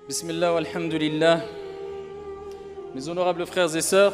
Bismillah, alhamdulillah. Mes honorables frères et sœurs,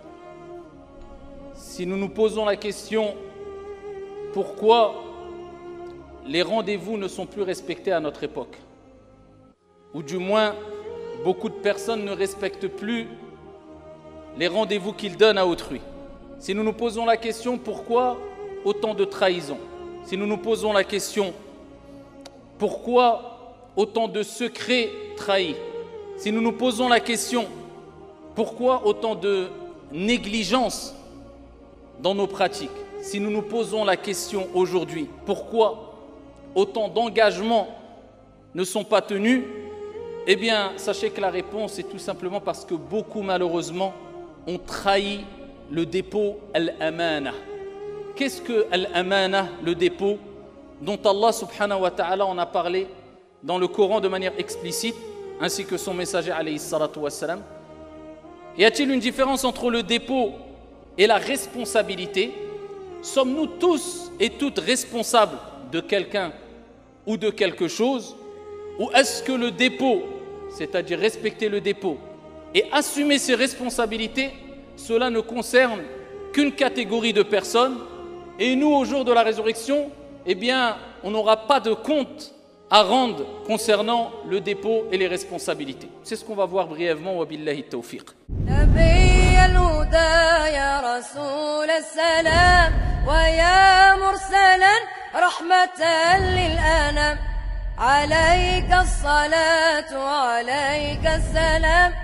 si nous nous posons la question pourquoi les rendez-vous ne sont plus respectés à notre époque, ou du moins beaucoup de personnes ne respectent plus les rendez-vous qu'ils donnent à autrui, si nous nous posons la question pourquoi autant de trahison, si nous nous posons la question pourquoi autant de secrets trahis, si nous nous posons la question pourquoi autant de négligence dans nos pratiques, si nous nous posons la question aujourd'hui pourquoi autant d'engagements ne sont pas tenus, eh bien sachez que la réponse est tout simplement parce que beaucoup malheureusement ont trahi le dépôt al-amana. Qu'est-ce que al-amana, le dépôt dont Allah subhanahu wa ta'ala en a parlé dans le Coran de manière explicite, ainsi que son messager alayhi salatu wassalam? Y a-t-il une différence entre le dépôt et la responsabilité? Sommes-nous tous et toutes responsables de quelqu'un ou de quelque chose? Ou est-ce que le dépôt, c'est-à-dire respecter le dépôt et assumer ses responsabilités, cela ne concerne qu'une catégorie de personnes, et nous, au jour de la résurrection, eh bien, on n'aura pas de compte à rendre concernant le dépôt et les responsabilités. C'est ce qu'on va voir brièvement. Wa billahi tawfiq. نبي الهدى يا رسول السلام ويا مرسلا رحمة للأنام عليك الصلاة وعليك السلام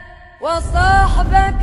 وصحبك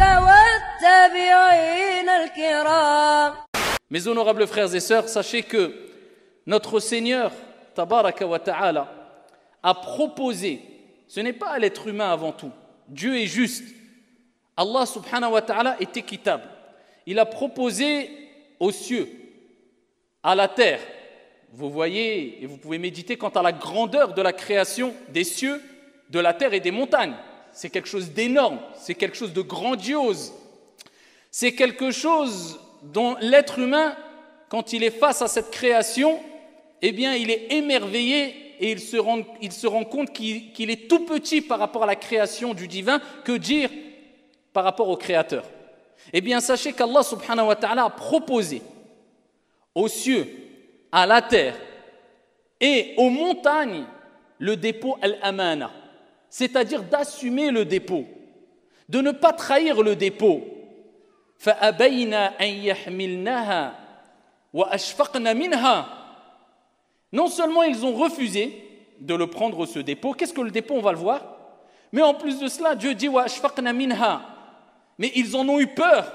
والتابعين الكرام. Mes honorables frères et sœurs, sachez que notre Seigneur Tabaraka wa Ta'ala a proposé, ce n'est pas à l'être humain avant tout, Dieu est juste, Allah subhanahu wa ta'ala est équitable, il a proposé aux cieux, à la terre, vous voyez et vous pouvez méditer quant à la grandeur de la création des cieux, de la terre et des montagnes, c'est quelque chose d'énorme, c'est quelque chose de grandiose, c'est quelque chose dont l'être humain, quand il est face à cette création, eh bien, il est émerveillé et il se rend compte qu'il est tout petit par rapport à la création du divin. Que dire par rapport au Créateur? Eh bien, sachez qu'Allah subhanahu wa ta'ala a proposé aux cieux, à la terre et aux montagnes le dépôt al-amana, c'est-à-dire d'assumer le dépôt, de ne pas trahir le dépôt. فَأَبَيْنَا أَنْ يَحْمِلْنَهَا وَأَشْفَقْنَ مِنْهَا. Non seulement ils ont refusé de le prendre ce dépôt, qu'est-ce que le dépôt, on va le voir, mais en plus de cela, Dieu dit وَأَشْفَقْنَ مِنْهَا, mais ils en ont eu peur.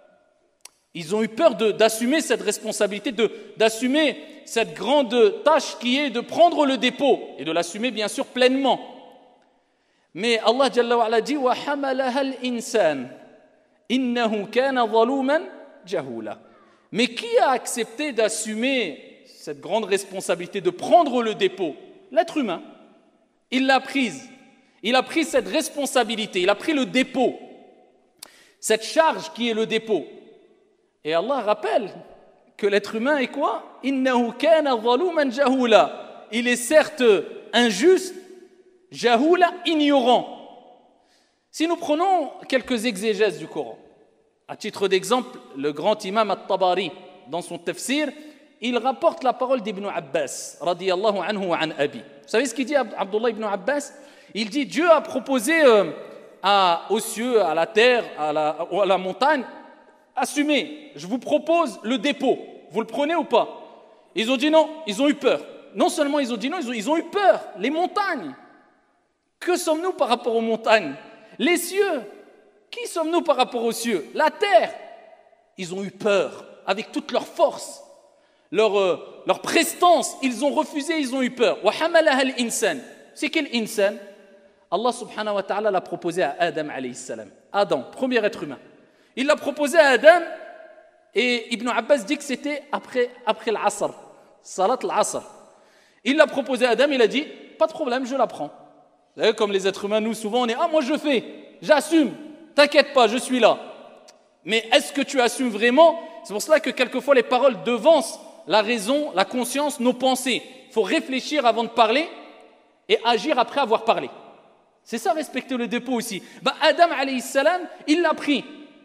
Ils ont eu peur d'assumer cette responsabilité, d'assumer cette grande tâche qui est de prendre le dépôt et de l'assumer bien sûr pleinement. Mais Allah Jalla wa Ala dit وَحَمَلَهَا الْإِنسَانِ إِنَّهُ كَانَ ظَلُومًا جَهُولًا. Mais qui a accepté d'assumer cette grande responsabilité de prendre le dépôt? L'être humain. Il l'a prise. Il a pris cette responsabilité, il a pris le dépôt, cette charge qui est le dépôt. Et Allah rappelle que l'être humain est quoi? Innahu kana zaluman jahula. Il est certes injuste, jahula, ignorant. Si nous prenons quelques exégèses du Coran, à titre d'exemple, le grand imam At-Tabari, dans son tafsir, il rapporte la parole d'Ibn Abbas, radiyallahu anhu wa an abi. Vous savez ce qu'il dit Abdullah ibn Abbas? Il dit Dieu a proposé aux cieux, à la terre, à la montagne, assumez, je vous propose le dépôt, vous le prenez ou pas? Ils ont dit non, ils ont eu peur. Non seulement ils ont dit non, ils ont eu peur. Les montagnes, que sommes-nous par rapport aux montagnes? Les cieux, qui sommes-nous par rapport aux cieux? La terre, ils ont eu peur avec toute leur force. Leur prestance, ils ont refusé, ils ont eu peur. C'est quel insan? Allah subhanahu wa ta'ala l'a proposé à Adam alayhi salam. Adam, premier être humain. Il l'a proposé à Adam et Ibn Abbas dit que c'était après l'asr, salat al-asr. Il l'a proposé à Adam, il a dit pas de problème, je la prends. Vous savez, comme les êtres humains, nous souvent on est moi je fais, j'assume, t'inquiète pas, je suis là. Mais est-ce que tu assumes vraiment? C'est pour cela que quelquefois les paroles devancent la raison, la conscience, nos pensées. Il faut réfléchir avant de parler et agir après avoir parlé. C'est ça, respecter le dépôt aussi. Adam alayhi salam, il l'a pris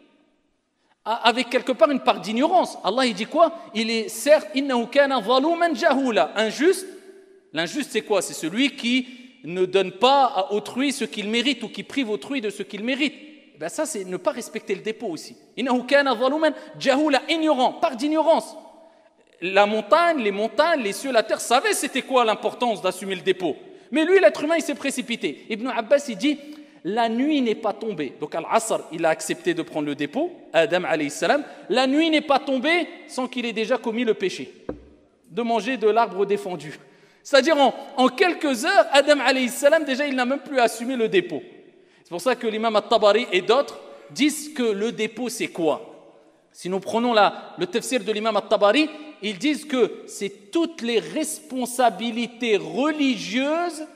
avec quelque part une part d'ignorance. Allah il dit quoi? Il est certes innahu kana zaluman jahula, injuste. L'injuste c'est quoi? C'est celui qui ne donne pas à autrui ce qu'il mérite ou qui prive autrui de ce qu'il mérite. Ça c'est ne pas respecter le dépôt aussi. Innahu kana zaluman jahula, ignorant, part d'ignorance. La montagne, les montagnes, les cieux, la terre savaient c'était quoi l'importance d'assumer le dépôt. Mais lui, l'être humain, il s'est précipité. Ibn Abbas, il dit, la nuit n'est pas tombée. Donc Al-Asr, il a accepté de prendre le dépôt, Adam alayhi salam. La nuit n'est pas tombée sans qu'il ait déjà commis le péché de manger de l'arbre défendu. C'est-à-dire en quelques heures, Adam alayhi salam, déjà, il n'a même plus assumé le dépôt. C'est pour ça que l'imam At-Tabari et d'autres disent que le dépôt, c'est quoi? Si nous prenons le tafsir de l'imam At-Tabari, ils disent que c'est toutes les responsabilités religieuses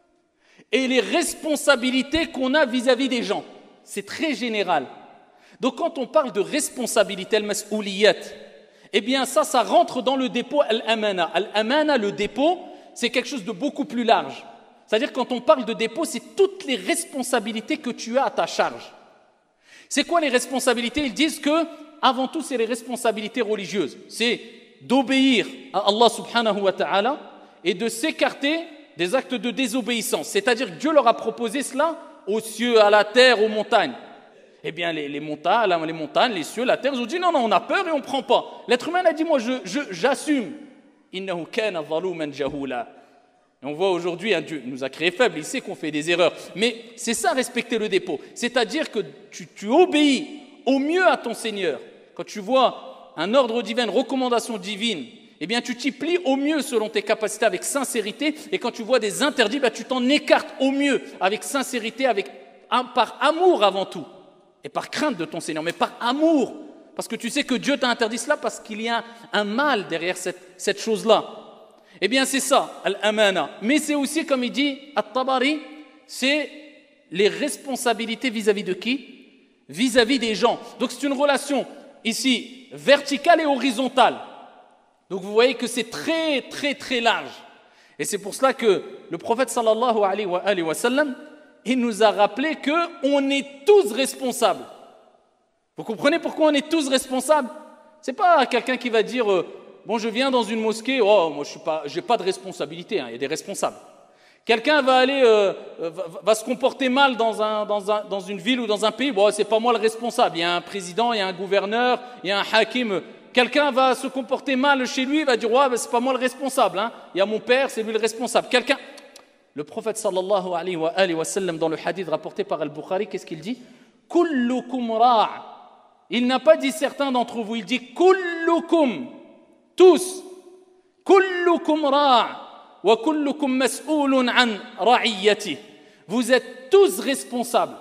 et les responsabilités qu'on a vis-à-vis des gens. C'est très général. Donc quand on parle de responsabilité, al-mas'ouliyat, eh bien ça rentre dans le dépôt al-amana. Al-amana, le dépôt, c'est quelque chose de beaucoup plus large. C'est-à-dire quand on parle de dépôt, c'est toutes les responsabilités que tu as à ta charge. C'est quoi les responsabilités? Ils disent que avant tout, c'est les responsabilités religieuses. C'est d'obéir à Allah subhanahu wa ta'ala et de s'écarter des actes de désobéissance. C'est-à-dire que Dieu leur a proposé cela aux cieux, à la terre, aux montagnes. Eh bien, les montagnes, les cieux, la terre, ils ont dit non, on a peur et on ne prend pas. L'être humain a dit moi, j'assume. Innahu kana zaluman jahula. Et on voit aujourd'hui un Dieu, il nous a créés faibles, il sait qu'on fait des erreurs. Mais c'est ça, respecter le dépôt. C'est-à-dire que tu obéis au mieux à ton Seigneur. Quand tu vois un ordre divin, une recommandation divine, eh bien tu t'y plies au mieux selon tes capacités avec sincérité. Et quand tu vois des interdits, tu t'en écartes au mieux avec sincérité, par amour avant tout. Et par crainte de ton Seigneur, mais par amour. Parce que tu sais que Dieu t'a interdit cela parce qu'il y a un mal derrière cette chose-là. Eh bien c'est ça, al-amana. Mais c'est aussi, comme il dit At-Tabari, c'est les responsabilités vis-à-vis de qui? Vis-à-vis des gens. Donc c'est une relation ici verticale et horizontale. Donc vous voyez que c'est très très très large. Et c'est pour cela que le prophète sallallahu alayhi wa sallam, il nous a rappelé qu'on est tous responsables. Vous comprenez pourquoi on est tous responsables? C'est pas quelqu'un qui va dire bon je viens dans une mosquée, oh moi j'ai pas de responsabilité, il y a des responsables. Quelqu'un va va se comporter mal dans une ville ou dans un pays, bon c'est pas moi le responsable, il y a un président, il y a un gouverneur, il y a un hakim. Quelqu'un va se comporter mal chez lui, il va dire ouais c'est pas moi le responsable, il y a mon père, c'est lui le responsable. Le prophète sallallahu alayhi wa sallam dans le hadith rapporté par Al-Bukhari, qu'est-ce qu'il dit? Kullukum ra'. Il n'a pas dit certains d'entre vous, il dit kullukum, tous. Kullukum ra' wa kullukum mas'oulun an ra'iyyati. Vous êtes tous responsables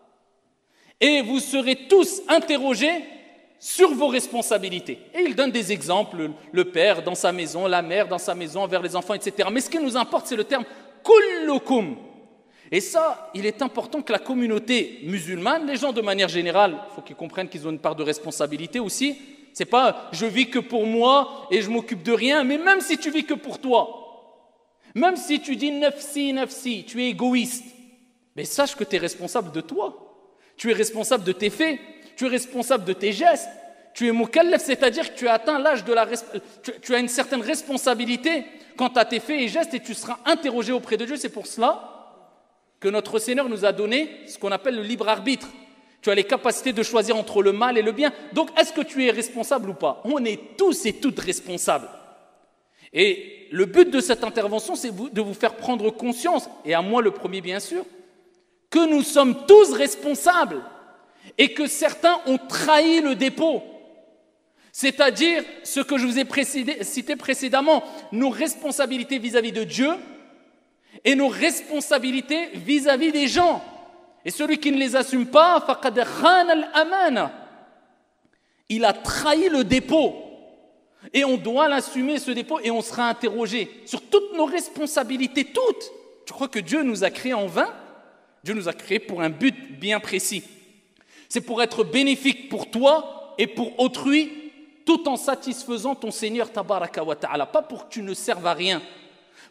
et vous serez tous interrogés sur vos responsabilités. Et il donne des exemples, le père dans sa maison, la mère dans sa maison, envers les enfants, etc. Mais ce qui nous importe, c'est le terme kullukum. Et ça, il est important que la communauté musulmane, les gens de manière générale, il faut qu'ils comprennent qu'ils ont une part de responsabilité aussi. C'est pas je vis que pour moi et je m'occupe de rien, mais même si tu vis que pour toi, même si tu dis nafsi, nafsi, tu es égoïste, mais sache que tu es responsable de toi. Tu es responsable de tes faits, tu es responsable de tes gestes, tu es mukallaf, c'est-à-dire que tu as atteint l'âge de tu as une certaine responsabilité quant à tes faits et gestes et tu seras interrogé auprès de Dieu. C'est pour cela que notre Seigneur nous a donné ce qu'on appelle le libre arbitre. Tu as les capacités de choisir entre le mal et le bien. Donc, est-ce que tu es responsable ou pas? On est tous et toutes responsables. Et le but de cette intervention, c'est de vous faire prendre conscience, et à moi le premier bien sûr, que nous sommes tous responsables et que certains ont trahi le dépôt. C'est-à-dire ce que je vous ai cité précédemment, nos responsabilités vis-à-vis de Dieu et nos responsabilités vis-à-vis des gens. Et celui qui ne les assume pas, faqad khana al-amana. Il a trahi le dépôt. Et on doit l'assumer, ce dépôt, et on sera interrogé sur toutes nos responsabilités, toutes. Tu crois que Dieu nous a créés en vain? Dieu nous a créés pour un but bien précis. C'est pour être bénéfique pour toi et pour autrui, tout en satisfaisant ton Seigneur tabaraka wa ta'ala. Pas pour que tu ne serves à rien.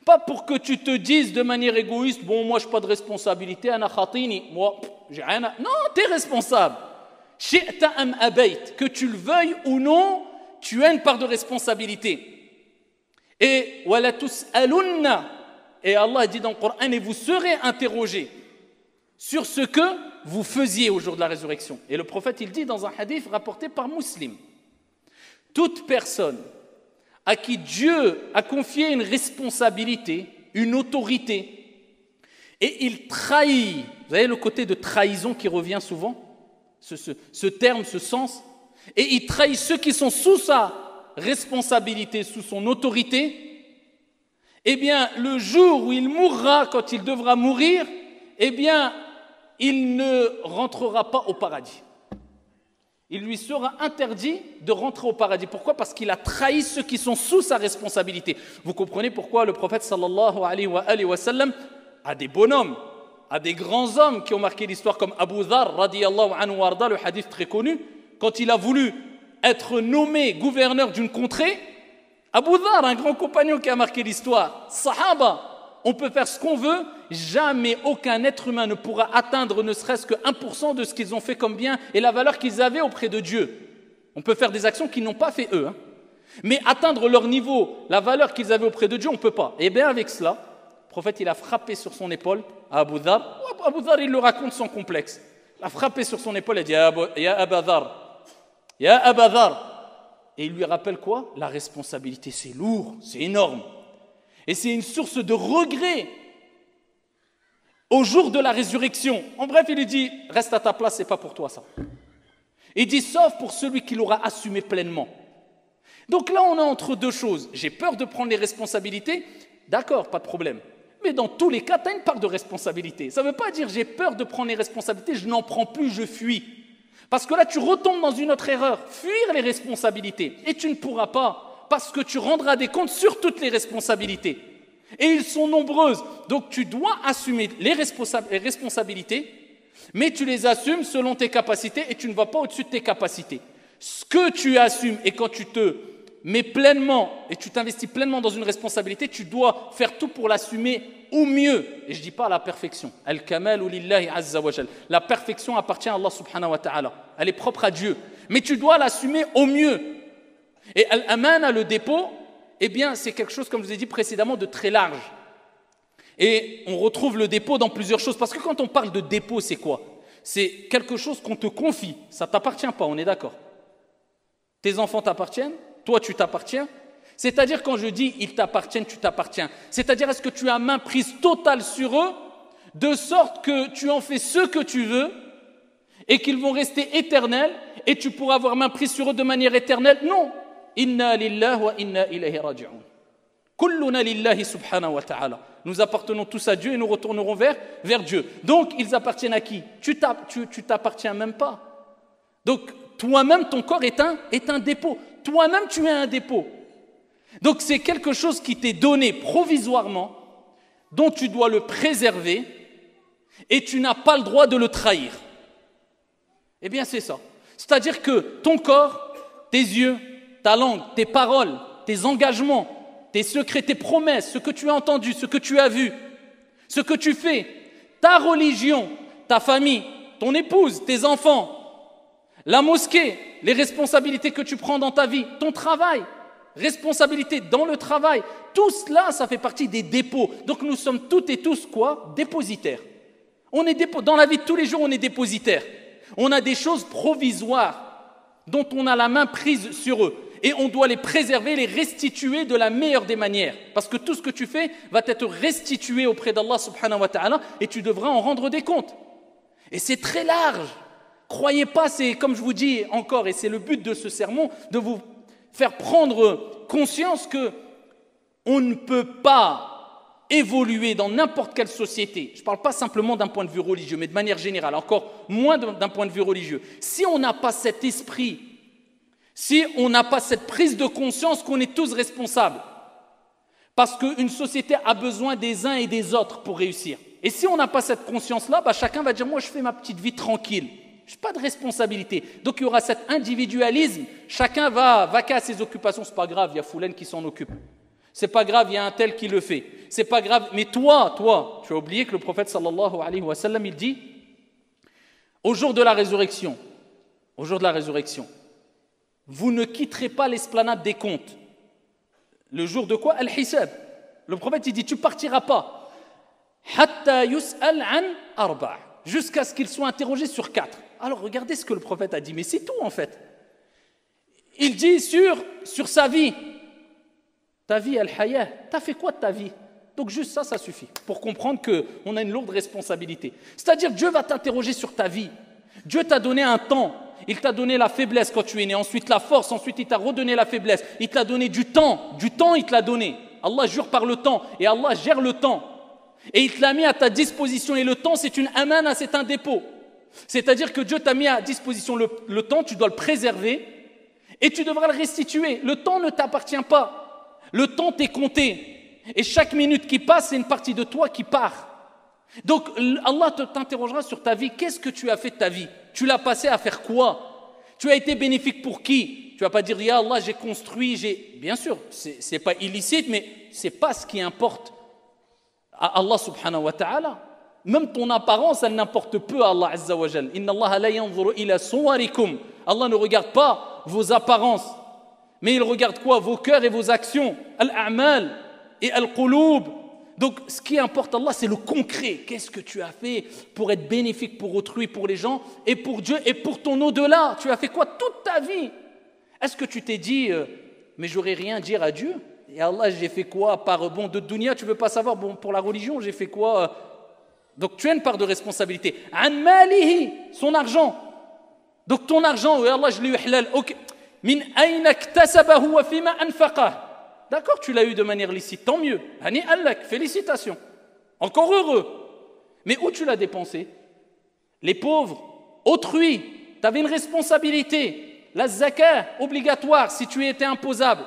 Pas pour que tu te dises de manière égoïste, bon, moi, je n'ai pas de responsabilité, ana khatini, moi, j'ai rien à... Non, tu es responsable. Shi'ta am abayt, que tu le veuilles ou non, tu as une part de responsabilité. Et wala tus'alunna, et Allah dit dans le Coran, et vous serez interrogés sur ce que vous faisiez au jour de la résurrection. Et le prophète, il dit dans un hadith rapporté par Muslim, toute personne à qui Dieu a confié une responsabilité, une autorité, et il trahit, vous savez le côté de trahison qui revient souvent, ce terme, ce sens, et il trahit ceux qui sont sous sa responsabilité, sous son autorité, eh bien, le jour où il mourra, quand il devra mourir, eh bien, il ne rentrera pas au paradis. Il lui sera interdit de rentrer au paradis. Pourquoi? Parce qu'il a trahi ceux qui sont sous sa responsabilité. Vous comprenez pourquoi le prophète sallallahu alayhi wa sallam a des bonhommes, a des grands hommes qui ont marqué l'histoire comme Abu Dhar radiyallahu anhu warda, le hadith très connu, quand il a voulu être nommé gouverneur d'une contrée, Abu Dhar, un grand compagnon qui a marqué l'histoire, Sahaba, on peut faire ce qu'on veut, jamais aucun être humain ne pourra atteindre ne serait-ce que 1% de ce qu'ils ont fait comme bien et la valeur qu'ils avaient auprès de Dieu. On peut faire des actions qu'ils n'ont pas fait eux, hein. Mais atteindre leur niveau, la valeur qu'ils avaient auprès de Dieu, on ne peut pas. Et bien avec cela, le prophète il a frappé sur son épaule à Abu Dhar. Abu Dhar il le raconte sans complexe. Il a frappé sur son épaule et dit « Ya Abu Dhar, Ya Abu Dhar ». Et il lui rappelle quoi? La responsabilité, c'est lourd, c'est énorme. Et c'est une source de regret au jour de la résurrection. En bref, il lui dit, reste à ta place, c'est pas pour toi ça. Il dit, sauf pour celui qui l'aura assumé pleinement. Donc là, on est entre deux choses. J'ai peur de prendre les responsabilités, d'accord, pas de problème. Mais dans tous les cas, tu as une part de responsabilité. Ça ne veut pas dire, j'ai peur de prendre les responsabilités, je n'en prends plus, je fuis. Parce que là, tu retombes dans une autre erreur, fuir les responsabilités. Et tu ne pourras pas. Parce que tu rendras des comptes sur toutes les responsabilités. Et ils sont nombreuses. Donc tu dois assumer les responsabilités, mais tu les assumes selon tes capacités et tu ne vas pas au-dessus de tes capacités. Ce que tu assumes et quand tu te mets pleinement et tu t'investis pleinement dans une responsabilité, tu dois faire tout pour l'assumer au mieux. Et je ne dis pas à la perfection. Al-kamalu lillahi azza wa jal. La perfection appartient à Allah subhanahu wa ta'ala. Elle est propre à Dieu. Mais tu dois l'assumer au mieux. Et al-amana, le dépôt, eh bien, c'est quelque chose, comme je vous ai dit précédemment, de très large. Et on retrouve le dépôt dans plusieurs choses. Parce que quand on parle de dépôt, c'est quoi? C'est quelque chose qu'on te confie. Ça ne t'appartient pas, on est d'accord? Tes enfants t'appartiennent, toi tu t'appartiens. C'est-à-dire quand je dis ils t'appartiennent, tu t'appartiens. C'est-à-dire est-ce que tu as main prise totale sur eux, de sorte que tu en fais ce que tu veux et qu'ils vont rester éternels et tu pourras avoir main prise sur eux de manière éternelle? Non. Inna lillahi wa inna ilayhi raji'un. Kulluna lillahi subhanahu wa ta'ala. Nous appartenons tous à Dieu et nous retournerons vers Dieu. Donc, ils appartiennent à qui? Tu t'appartiens même pas. Donc, toi-même, ton corps est un dépôt. Toi-même, tu es un dépôt. Donc, c'est quelque chose qui t'est donné provisoirement, dont tu dois le préserver et tu n'as pas le droit de le trahir. Eh bien, c'est ça. C'est-à-dire que ton corps, tes yeux, ta langue, tes paroles, tes engagements, tes secrets, tes promesses, ce que tu as entendu, ce que tu as vu, ce que tu fais, ta religion, ta famille, ton épouse, tes enfants, la mosquée, les responsabilités que tu prends dans ta vie, ton travail, responsabilités dans le travail, tout cela, ça fait partie des dépôts. Donc nous sommes toutes et tous quoi? Dépositaires. On est dans la vie de tous les jours, on est dépositaires. On a des choses provisoires dont on a la main prise sur eux. Et on doit les préserver, les restituer de la meilleure des manières. Parce que tout ce que tu fais va être restitué auprès d'Allah subhanahu wa ta'ala et tu devras en rendre des comptes. Et c'est très large. Croyez pas, c'est comme je vous dis encore, et c'est le but de ce sermon, de vous faire prendre conscience que on ne peut pas évoluer dans n'importe quelle société. Je ne parle pas simplement d'un point de vue religieux, mais de manière générale, encore moins d'un point de vue religieux. Si on n'a pas cet esprit, si on n'a pas cette prise de conscience qu'on est tous responsables, parce qu'une société a besoin des uns et des autres pour réussir. Et si on n'a pas cette conscience-là, chacun va dire « moi je fais ma petite vie tranquille, je n'ai pas de responsabilité ». Donc il y aura cet individualisme, chacun va vaquer à ses occupations, c'est pas grave, il y a Foulen qui s'en occupe. C'est pas grave, il y a un tel qui le fait. C'est pas grave, mais toi, tu as oublié que le prophète sallallahu alayhi wa sallam, il dit, au jour de la résurrection, vous ne quitterez pas l'esplanade des comptes. Le jour de quoi? Al-Hisab. Le prophète, il dit, tu partiras pas. Hatta yus'al an arba'. Jusqu'à ce qu'il soit interrogé sur 4. Alors regardez ce que le prophète a dit, mais c'est tout en fait. Il dit sur sa vie. Ta vie, al-hayah, t'as fait quoi de ta vie? Donc juste ça suffit pour comprendre qu'on a une lourde responsabilité. C'est-à-dire Dieu va t'interroger sur ta vie. Dieu t'a donné un temps. Il t'a donné la faiblesse quand tu es né, ensuite la force, ensuite il t'a redonné la faiblesse. Il t'a donné du temps il te l'a donné. Allah jure par le temps et Allah gère le temps. Et il te l'a mis à ta disposition et le temps c'est une amana, c'est un dépôt. C'est-à-dire que Dieu t'a mis à disposition le temps, tu dois le préserver et tu devras le restituer. Le temps ne t'appartient pas. Le temps t'est compté. Et chaque minute qui passe, c'est une partie de toi qui part. Donc Allah t'interrogera sur ta vie. Qu'est-ce que tu as fait de ta vie? Tu l'as passé à faire quoi? Tu as été bénéfique pour qui? Tu vas pas dire, ya Allah, j'ai construit, Bien sûr, c'est pas illicite, mais c'est pas ce qui importe à Allah subhanahu wa ta'ala. Même ton apparence, elle n'importe peu à Allah azza wa jal. Inna Allah la yanzuru ila suwarikum. Allah ne regarde pas vos apparences, mais il regarde quoi? Vos cœurs et vos actions. Al-a'mal et al-qulub. Donc, ce qui importe à Allah, c'est le concret. Qu'est-ce que tu as fait pour être bénéfique pour autrui, pour les gens, et pour Dieu, et pour ton au-delà? Tu as fait quoi toute ta vie? Est-ce que tu t'es dit, mais j'aurais rien à dire à Dieu? Et Allah, j'ai fait quoi? Par de dunya, tu ne veux pas savoir, pour la religion, j'ai fait quoi? Donc, tu as une part de responsabilité. An malihi, son argent. Donc, ton argent, oui, Allah, je l'ai eu halal. Ok. Min ayna iktasabahu wa fima anfaqah. D'accord, tu l'as eu de manière licite, tant mieux. Hani allak, félicitations. Encore heureux. Mais où tu l'as dépensé? Les pauvres, autrui, tu avais une responsabilité. La zakat, obligatoire, si tu étais imposable.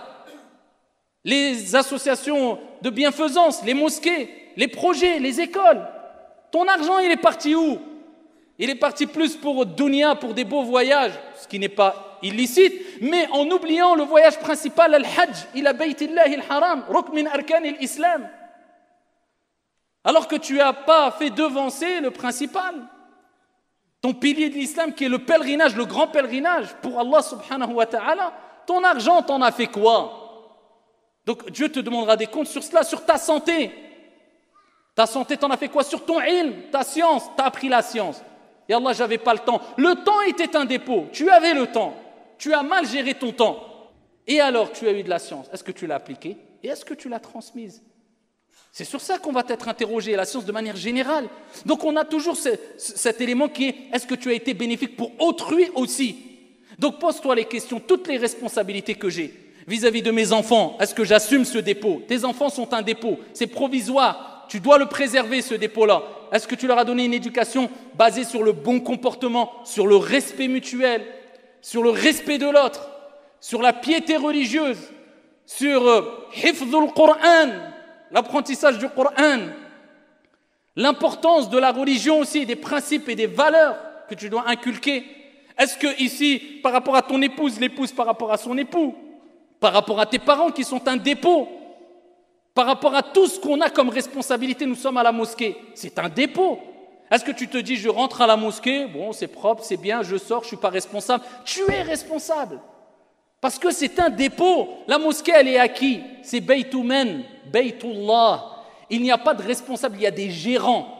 Les associations de bienfaisance, les mosquées, les projets, les écoles. Ton argent, il est parti où? Il est parti plus pour dunya, pour des beaux voyages, ce qui n'est pas illicite, mais en oubliant le voyage principal, al-hajj, ila baytillahi al-haram, rukn min arkan al-islam. Alors que tu n'as pas fait devancer le principal, ton pilier de l'islam qui est le pèlerinage, le grand pèlerinage pour Allah subhanahu wa ta'ala. Ton argent, t'en as fait quoi? Donc Dieu te demandera des comptes sur cela, sur ta santé. Ta santé, t'en as fait quoi? Sur ton ilm, ta science, t'as appris la science. Et Allah, j'avais pas le temps. Le temps était un dépôt. Tu avais le temps. Tu as mal géré ton temps. Et alors, tu as eu de la science. Est-ce que tu l'as appliquée? Et est-ce que tu l'as transmise? C'est sur ça qu'on va être interrogé, la science de manière générale. Donc, on a toujours cet élément qui est, est-ce que tu as été bénéfique pour autrui aussi? Donc, pose-toi les questions, toutes les responsabilités que j'ai vis-à-vis de mes enfants. Est-ce que j'assume ce dépôt? Tes enfants sont un dépôt. C'est provisoire. Tu dois le préserver, ce dépôt-là. Est-ce que tu leur as donné une éducation basée sur le bon comportement, sur le respect mutuel, sur le respect de l'autre, sur la piété religieuse, sur hifdhul Qur'an, l'apprentissage du Qur'an, l'importance de la religion aussi, des principes et des valeurs que tu dois inculquer? Est-ce que ici, par rapport à ton épouse, l'épouse par rapport à son époux, par rapport à tes parents qui sont un dépôt, par rapport à tout ce qu'on a comme responsabilité, nous sommes à la mosquée, c'est un dépôt. Est-ce que tu te dis, je rentre à la mosquée, bon, c'est propre, c'est bien, je sors, je ne suis pas responsable? Tu es responsable. Parce que c'est un dépôt. La mosquée, elle est à qui? C'est Baytumen, Baytullah. Il n'y a pas de responsable, il y a des gérants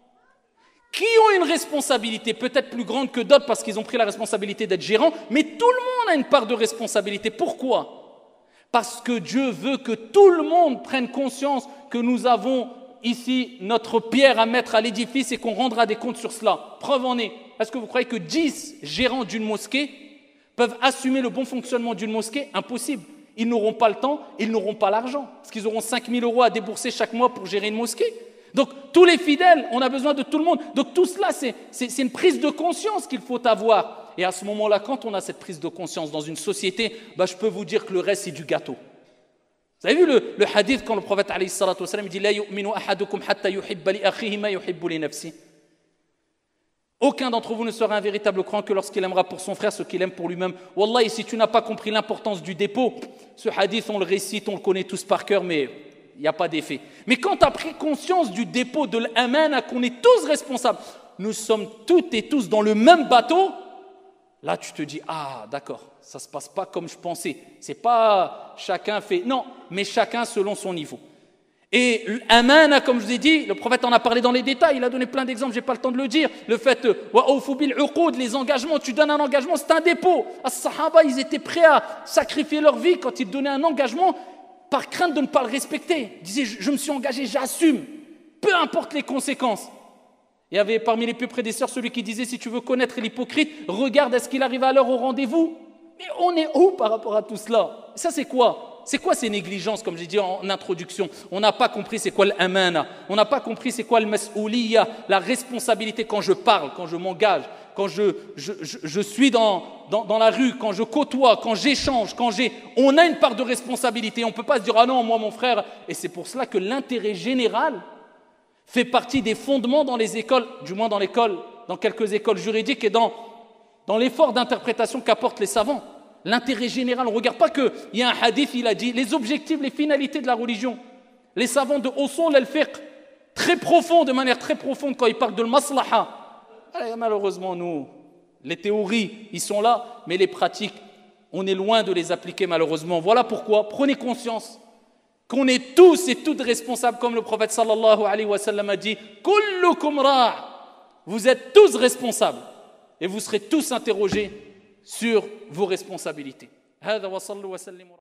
qui ont une responsabilité peut-être plus grande que d'autres parce qu'ils ont pris la responsabilité d'être gérants, mais tout le monde a une part de responsabilité. Pourquoi? Parce que Dieu veut que tout le monde prenne conscience que nous avons ici notre pierre à mettre à l'édifice et qu'on rendra des comptes sur cela. Preuve en est. Est-ce que vous croyez que 10 gérants d'une mosquée peuvent assumer le bon fonctionnement d'une mosquée? Impossible. Ils n'auront pas le temps, ils n'auront pas l'argent. Parce qu'ils auront 5 000 € à débourser chaque mois pour gérer une mosquée. Donc tous les fidèles, on a besoin de tout le monde. Donc tout cela, c'est une prise de conscience qu'il faut avoir. Et à ce moment-là, quand on a cette prise de conscience dans une société, je peux vous dire que le reste, c'est du gâteau. Vous avez vu le hadith quand le prophète alayhi salatu wa sallam dit « La yu'minu ahadukum hatta yuhibba li akhihi ma yuhibbu li nafsi » Aucun d'entre vous ne sera un véritable croyant que lorsqu'il aimera pour son frère ce qu'il aime pour lui-même. Wallahi, si tu n'as pas compris l'importance du dépôt, ce hadith, on le récite, on le connaît tous par cœur, mais il n'y a pas d'effet. Mais quand tu as pris conscience du dépôt de l'amana, qu'on est tous responsables, nous sommes toutes et tous dans le même bateau, là tu te dis, ah d'accord, ça ne se passe pas comme je pensais. C'est pas chacun fait, non, mais chacun selon son niveau. Et l'amana, comme je vous ai dit, le prophète en a parlé dans les détails, il a donné plein d'exemples, je n'ai pas le temps de le dire. Le fait, les engagements, tu donnes un engagement, c'est un dépôt. As-Sahaba, ils étaient prêts à sacrifier leur vie quand ils donnaient un engagement par crainte de ne pas le respecter. Ils disaient, je me suis engagé, j'assume, peu importe les conséquences. Il y avait parmi les plus prédécesseurs celui qui disait, si tu veux connaître l'hypocrite, regarde est-ce qu'il arrive à l'heure au rendez-vous. Mais on est où par rapport à tout cela? Ça c'est quoi? C'est quoi ces négligences, comme j'ai dit en introduction? On n'a pas compris c'est quoi l'amana, on n'a pas compris c'est quoi le mas'ouliya, la responsabilité quand je parle, quand je m'engage, quand je suis dans la rue, quand je côtoie, quand j'échange, on a une part de responsabilité. On ne peut pas se dire, ah non, moi mon frère. Et c'est pour cela que l'intérêt général fait partie des fondements dans les écoles, du moins dans quelques écoles juridiques et dans l'effort d'interprétation qu'apportent les savants. L'intérêt général, on ne regarde pas qu'il y a un hadith, il a dit les objectifs, les finalités de la religion. Les savants de usul al-fiqh, très profond, de manière très profonde, quand ils parlent de l'maslaha. Malheureusement, nous, les théories, ils sont là, mais les pratiques, on est loin de les appliquer malheureusement. Voilà pourquoi, prenez conscience qu'on est tous et toutes responsables, comme le prophète sallallahu alayhi wa sallam a dit, kullukum ra', vous êtes tous responsables et vous serez tous interrogés sur vos responsabilités.